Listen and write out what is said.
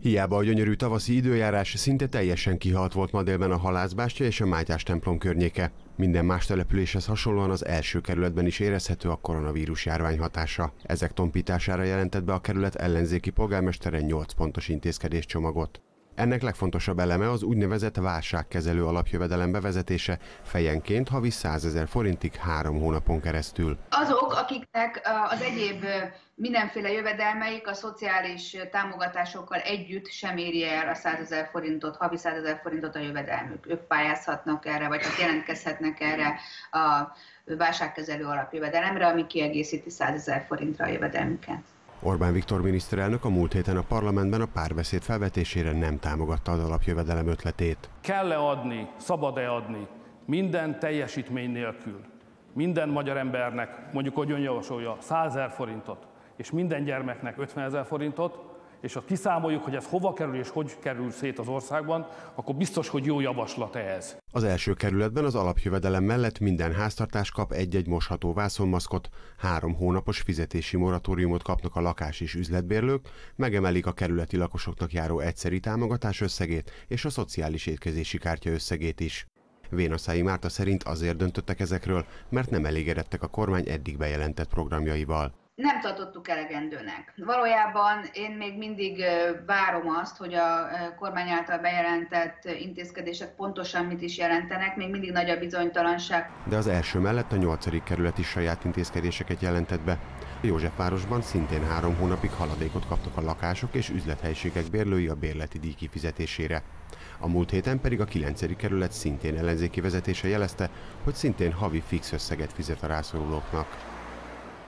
Hiába a gyönyörű tavaszi időjárás, szinte teljesen kihalt volt ma délben a Halászbástya és a Mátyás templom környéke. Minden más településhez hasonlóan az első kerületben is érezhető a koronavírus járvány hatása. Ezek tompítására jelentett be a kerület ellenzéki polgármestere 8 pontos intézkedéscsomagot. Ennek legfontosabb eleme az úgynevezett válságkezelő alapjövedelem bevezetése, fejenként havi 100 000 forintig 3 hónapon keresztül. Azok, akiknek az egyéb mindenféle jövedelmeik a szociális támogatásokkal együtt sem éri el a 100 000 forintot, havi 100 000 forintot a jövedelmük. Ők pályázhatnak erre, vagy jelentkezhetnek erre a válságkezelő alapjövedelemre, ami kiegészíti 100 000 forintra a jövedelmüket. Orbán Viktor miniszterelnök a múlt héten a parlamentben a Párbeszéd felvetésére nem támogatta az alapjövedelem ötletét. Kell-e adni, szabad-e adni minden teljesítmény nélkül minden magyar embernek, mondjuk, hogy ön javasolja, 100 000 forintot, és minden gyermeknek 50 000 forintot, és ha kiszámoljuk, hogy ez hova kerül és hogy kerül szét az országban, akkor biztos, hogy jó javaslat ehhez. Az első kerületben az alapjövedelem mellett minden háztartás kap egy-egy mosható vászonmaszkot, 3 hónapos fizetési moratóriumot kapnak a lakás- és üzletbérlők, megemelik a kerületi lakosoknak járó egyszeri támogatás összegét és a szociális étkezési kártya összegét is. Vénaszályi Márta szerint azért döntöttek ezekről, mert nem elégedettek a kormány eddig bejelentett programjaival. Nem tartottuk elegendőnek. Valójában én még mindig várom azt, hogy a kormány által bejelentett intézkedések pontosan mit is jelentenek, még mindig nagy a bizonytalanság. De az első mellett a 8. kerület is saját intézkedéseket jelentett be. Józsefvárosban szintén 3 hónapig haladékot kaptak a lakások és üzlethelyiségek bérlői a bérleti díj kifizetésére. A múlt héten pedig a 9. kerület szintén ellenzéki vezetése jelezte, hogy szintén havi fix összeget fizet a rászorulóknak.